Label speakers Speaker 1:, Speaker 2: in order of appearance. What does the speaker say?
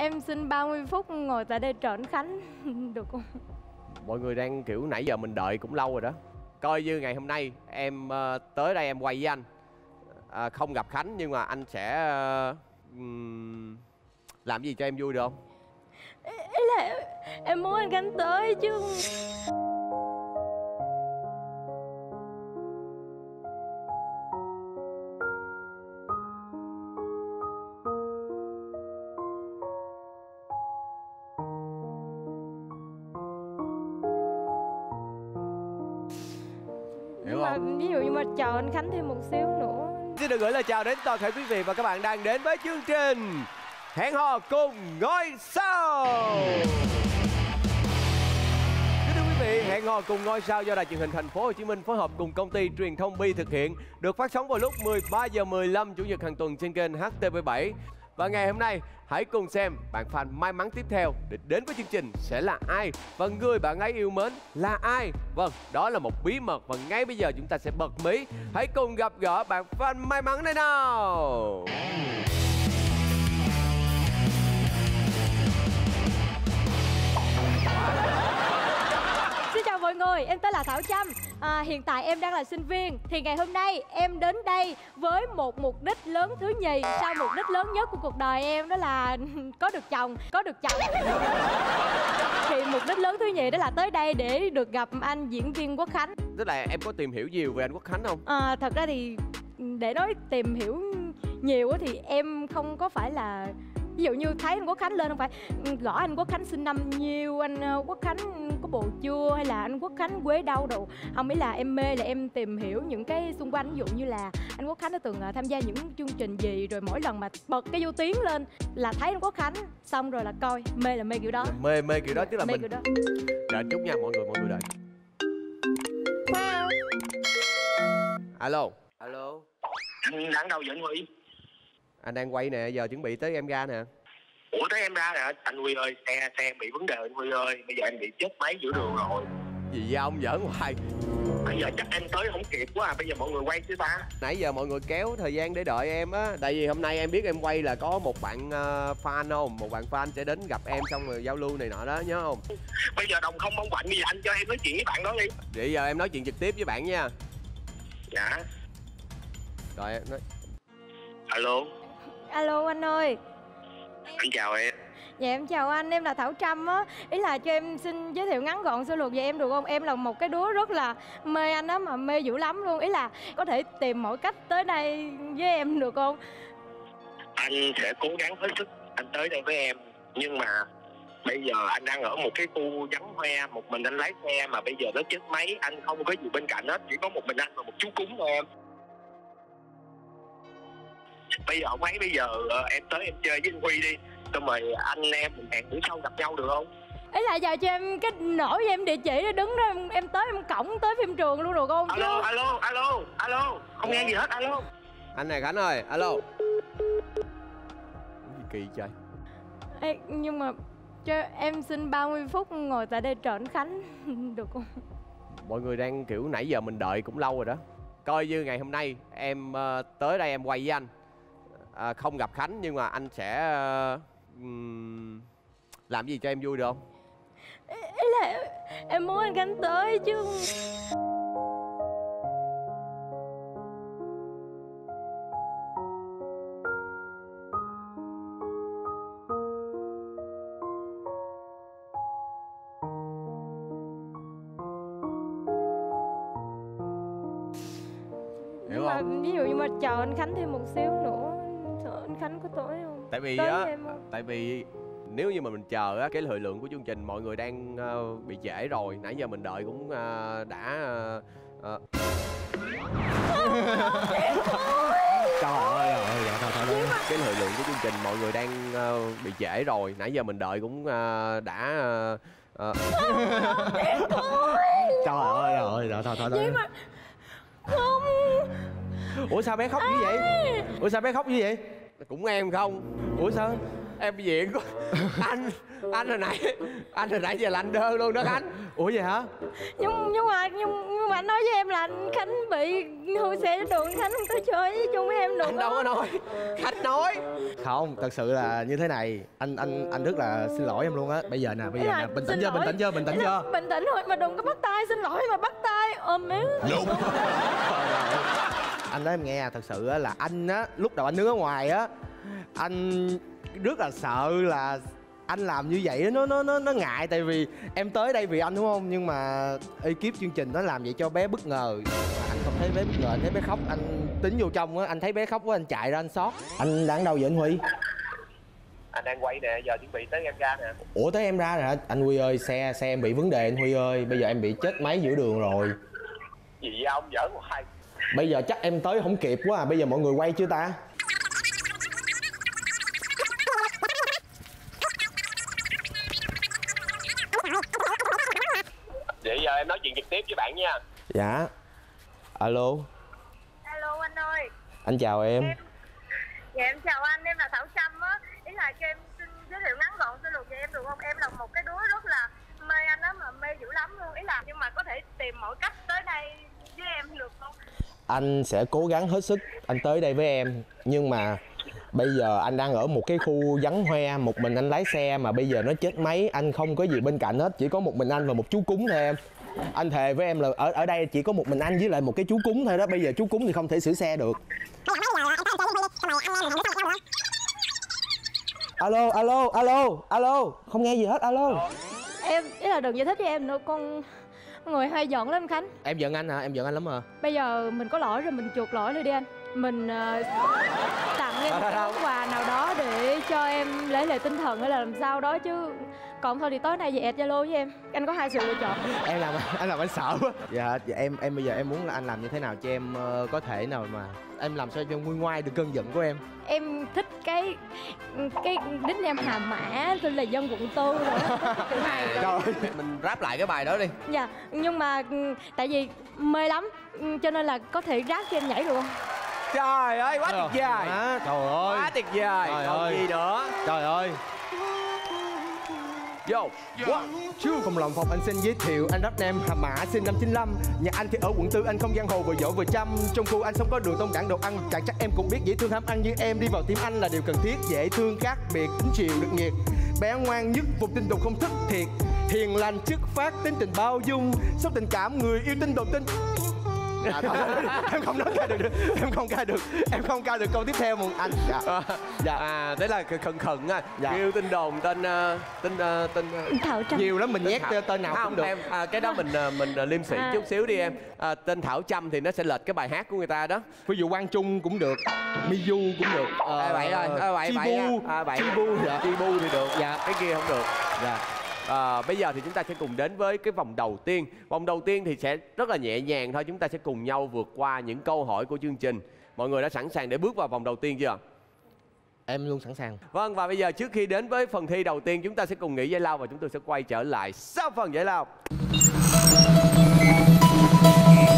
Speaker 1: em xin 30 phút ngồi tại đây chờ anh Khánh được không?
Speaker 2: Mọi người đang kiểu nãy giờ mình đợi cũng lâu rồi đó. Coi như ngày hôm nay em tới đây em quay với anh, không gặp Khánh nhưng mà anh sẽ làm gì cho em vui được không?
Speaker 1: Ý là em muốn anh Khánh tới chứ. Nhưng mà ví dụ như mà chờ anh Khánh thêm một xíu nữa.
Speaker 2: Xin được gửi lời chào đến toàn thể quý vị và các bạn đang đến với chương trình Hẹn hò cùng ngôi sao. Kính thưa quý vị, Hẹn hò cùng ngôi sao do Đài Truyền hình Thành phố Hồ Chí Minh phối hợp cùng công ty Truyền thông Bi thực hiện, được phát sóng vào lúc 13h15 Chủ nhật hàng tuần trên kênh HTV7. Và ngày hôm nay, hãy cùng xem bạn fan may mắn tiếp theo để đến với chương trình sẽ là ai và người bạn ấy yêu mến là ai. Vâng, đó là một bí mật và ngay bây giờ chúng ta sẽ bật mí. Hãy cùng gặp gỡ bạn fan may mắn này nào.
Speaker 1: Xin chào mọi người, em tên là Thảo Trâm. Hiện tại em đang là sinh viên. Thì ngày hôm nay em đến đây với một mục đích lớn thứ nhì sau mục đích lớn nhất của cuộc đời em, đó là có được chồng. Thì mục đích lớn thứ nhì đó là tới đây để được gặp anh diễn viên Quốc Khánh.
Speaker 2: Tức là em có tìm hiểu nhiều về anh Quốc Khánh không?
Speaker 1: Thật ra thì để nói tìm hiểu nhiều thì em không có phải là ví dụ như thấy anh Quốc Khánh lên không phải gõ anh Quốc Khánh sinh năm nhiêu, anh Quốc Khánh có bồ chưa, hay là anh Quốc Khánh quê đâu đâu. Không, ý là em mê là em tìm hiểu những cái xung quanh, ví dụ như là anh Quốc Khánh đã từng tham gia những chương trình gì, rồi mỗi lần mà bật cái vô tiếng lên là thấy anh Quốc Khánh, xong rồi là coi mê là mê kiểu đó.
Speaker 2: Mê kiểu đó tức là
Speaker 1: mê
Speaker 2: mình
Speaker 1: kiểu đó.
Speaker 2: đợi chút nha mọi người đợi. Alo.
Speaker 3: Anh đang đâu vậy anh Huy?
Speaker 2: Anh đang quay nè, giờ chuẩn bị tới em ra nè.
Speaker 3: Ủa tới em ra nè anh Huy ơi, xe em bị vấn đề anh Huy ơi, bây giờ em bị chết máy giữa đường rồi.
Speaker 2: Gì vậy ông giỡn hoài.
Speaker 3: Bây giờ chắc em tới không kịp quá à, bây giờ mọi người quay chứ ta.
Speaker 2: Nãy giờ mọi người kéo thời gian để đợi em á. Tại vì hôm nay em biết em quay là có một bạn fan không? Một bạn fan sẽ đến gặp em xong rồi giao lưu này nọ đó, nhớ không?
Speaker 3: Bây giờ đồng không bông quạnh, bây giờ anh cho em nói chuyện với bạn đó đi.
Speaker 2: Vậy giờ em nói chuyện trực tiếp với bạn nha.
Speaker 3: Dạ.
Speaker 2: Rồi em nói.
Speaker 1: Alo anh ơi.
Speaker 3: Anh chào em.
Speaker 1: Dạ em chào anh, em là Thảo Trâm á. Ý là cho em xin giới thiệu ngắn gọn sơ lược về em được không? Em là một cái đứa rất là mê anh á, mà mê dữ lắm luôn. Ý là có thể tìm mọi cách tới đây với em được không?
Speaker 3: Anh sẽ cố gắng hết sức anh tới đây với em. Nhưng mà bây giờ anh đang ở một cái khu vắng hoe, một mình anh lái xe mà bây giờ nó chết máy, anh không có gì bên cạnh hết, chỉ có một mình anh và một chú cúng thôi em. Bây giờ không ấy, bây giờ em tới em chơi với anh Huy đi, xong rồi anh em mình hẹn bữa sau gặp nhau được không?
Speaker 1: Ý là giờ cho em cái nổi cho em địa chỉ để đứng đó em tới em cõng tới phim trường luôn được không?
Speaker 3: Alo, không nghe gì hết, alo.
Speaker 2: Anh này Khánh ơi, alo. Cái gì kỳ trời.
Speaker 1: Ê, nhưng mà cho em xin 30 phút ngồi tại đây chờ anh Khánh được không?
Speaker 2: Mọi người đang kiểu nãy giờ mình đợi cũng lâu rồi đó. Coi như ngày hôm nay em tới đây em quay với anh, không gặp Khánh nhưng mà anh sẽ làm gì cho em vui được không?
Speaker 1: Ý là em muốn anh Khánh tới chứ.
Speaker 2: Hiểu không?
Speaker 1: Ví dụ như mà chờ anh Khánh thêm một xíu nữa, sợ anh Khánh có tới không?
Speaker 2: Tại vì
Speaker 1: tới
Speaker 2: á, tại vì nếu như mà mình chờ á, cái thời lượng của chương trình mọi người đang bị trễ rồi. Nãy giờ mình đợi cũng đã trời ơi, thôi. Cái thời lượng của chương trình mọi người đang bị trễ rồi. Nãy giờ mình đợi cũng đã trời ơi, thôi.
Speaker 1: Nhưng mà không.
Speaker 2: Ủa sao bé khóc như vậy? Cũng em không? Ủa sao? Em diện quá. Anh hồi nãy giờ là anh đơn luôn đó Khánh.
Speaker 4: Ủa vậy hả?
Speaker 1: Nhưng mà anh nói với em là anh Khánh bị hư xe trên đường, Khánh không tới chơi với chung với em được.
Speaker 2: Anh đâu có nói. Khánh nói.
Speaker 4: Không, thật sự là như thế này. Anh rất là xin lỗi em luôn á. Bây giờ nè, bình tĩnh chưa, bình tĩnh chưa.
Speaker 1: Bình tĩnh thôi mà đừng có bắt tay, xin lỗi mà bắt tay. Ôm miếng.
Speaker 4: Anh nói em nghe, thật sự á là anh á, lúc đầu anh đứng ở ngoài á, anh rất là sợ là anh làm như vậy nó ngại, tại vì em tới đây vì anh đúng không, nhưng mà ekip chương trình nó làm vậy cho bé bất ngờ. Anh không thấy bé bất ngờ, anh thấy bé khóc, anh tính vô trong á, anh thấy bé khóc quá, anh chạy ra anh xót. Anh đang đâu vậy anh Huy?
Speaker 3: Anh đang quay nè, giờ chuẩn bị tới em ra nè.
Speaker 4: Ủa tới em ra rồi hả? Anh Huy ơi, xe em bị vấn đề anh Huy ơi, bây giờ em bị chết máy giữa đường rồi.
Speaker 3: Gì vậy ông, giỡn hoài.
Speaker 4: Bây giờ chắc em tới không kịp quá à, bây giờ mọi người quay chưa ta?
Speaker 3: Vậy giờ em nói chuyện trực tiếp với bạn nha.
Speaker 4: Dạ. Alo.
Speaker 5: Alo anh ơi.
Speaker 4: Anh chào em.
Speaker 5: Dạ em chào anh, em là Thảo Trâm á. Ý là cho em xin giới thiệu ngắn gọn sơ lược về em được không? Em là một cái đứa rất là mê anh lắm, mà mê dữ lắm luôn. Ý là nhưng mà có thể tìm mọi cách tới đây với em được không?
Speaker 4: Anh sẽ cố gắng hết sức anh tới đây với em, nhưng mà bây giờ anh đang ở một cái khu vắng hoe, một mình anh lái xe mà bây giờ nó chết máy, anh không có gì bên cạnh hết, chỉ có một mình anh và một chú cúng thôi em. Anh thề với em là ở đây chỉ có một mình anh với lại một cái chú cúng thôi đó, bây giờ chú cúng thì không thể sửa xe được. Alo, không nghe gì hết, alo.
Speaker 1: Em ý là đừng giải thích với em nữa, con người hay giận lắm Khánh.
Speaker 4: Em giận anh hả? Em giận anh lắm hả?
Speaker 1: Bây giờ mình có lỗi rồi, mình chuộc lỗi đi anh. Mình tặng em một món quà nào đó để cho em lấy lại tinh thần hay là làm sao đó chứ. Còn thôi thì tối nay về add Zalo với em. Anh có hai sự lựa chọn.
Speaker 4: Anh làm anh sợ quá. Dạ em bây giờ em muốn là anh làm như thế nào cho em có thể nào mà em làm sao cho em nguôi ngoai được cơn giận của em.
Speaker 1: Em thích cái đích em Hà Mã tên là Dân Quận Tư rồi.
Speaker 4: Trời ơi,
Speaker 2: Mình rap lại cái bài đó đi.
Speaker 1: Dạ, nhưng mà tại vì mê lắm cho nên là có thể rap cho em nhảy được không?
Speaker 2: Trời ơi, quá tuyệt vời.
Speaker 4: Trời ơi.
Speaker 2: Quá tuyệt vời.
Speaker 4: Trời
Speaker 2: Còn
Speaker 4: ơi.
Speaker 2: gì nữa.
Speaker 4: Trời ơi.
Speaker 2: Yo.
Speaker 4: Không lòng phòng anh xin giới thiệu, anh rap nam Hà Mã sinh năm 95. Nhà anh thì ở quận 4, anh không giang hồ vừa giỏi vừa chăm. Trong khu anh sống có đường tông đẳng đồ ăn, chẳng chắc em cũng biết dễ thương hám ăn như em. Đi vào tim anh là điều cần thiết, dễ thương khác biệt, tính chiều được nhiệt. Bé ngoan nhất vùng tinh đồn không thức thiệt, hiền lành chất phát tính tình bao dung, sống tình cảm người yêu tinh đồn tinh. Em không nói ca được, em không ca được câu tiếp theo một anh. Dạ.
Speaker 2: Thế là khẩn á.
Speaker 4: Dạ.
Speaker 2: Yêu tin đồn tên
Speaker 1: Thảo Trâm.
Speaker 4: Nhiều lắm, mình nhét tên nào cũng được.
Speaker 2: Em cái đó mình liêm sĩ chút xíu đi em. Tên Thảo Trâm thì nó sẽ lệch cái bài hát của người ta đó.
Speaker 4: Ví dụ Quang Trung cũng được, Miu cũng được.
Speaker 2: Vậy thôi. Chibu thì được.
Speaker 4: Dạ.
Speaker 2: Cái kia không được.
Speaker 4: Dạ.
Speaker 2: Bây giờ thì chúng ta sẽ cùng đến với cái vòng đầu tiên. Vòng đầu tiên thì sẽ rất là nhẹ nhàng thôi. Chúng ta sẽ cùng nhau vượt qua những câu hỏi của chương trình. Mọi người đã sẵn sàng để bước vào vòng đầu tiên chưa?
Speaker 4: Em luôn sẵn sàng.
Speaker 2: Vâng, và bây giờ trước khi đến với phần thi đầu tiên, chúng ta sẽ cùng nghỉ giải lao và chúng tôi sẽ quay trở lại sau phần giải lao.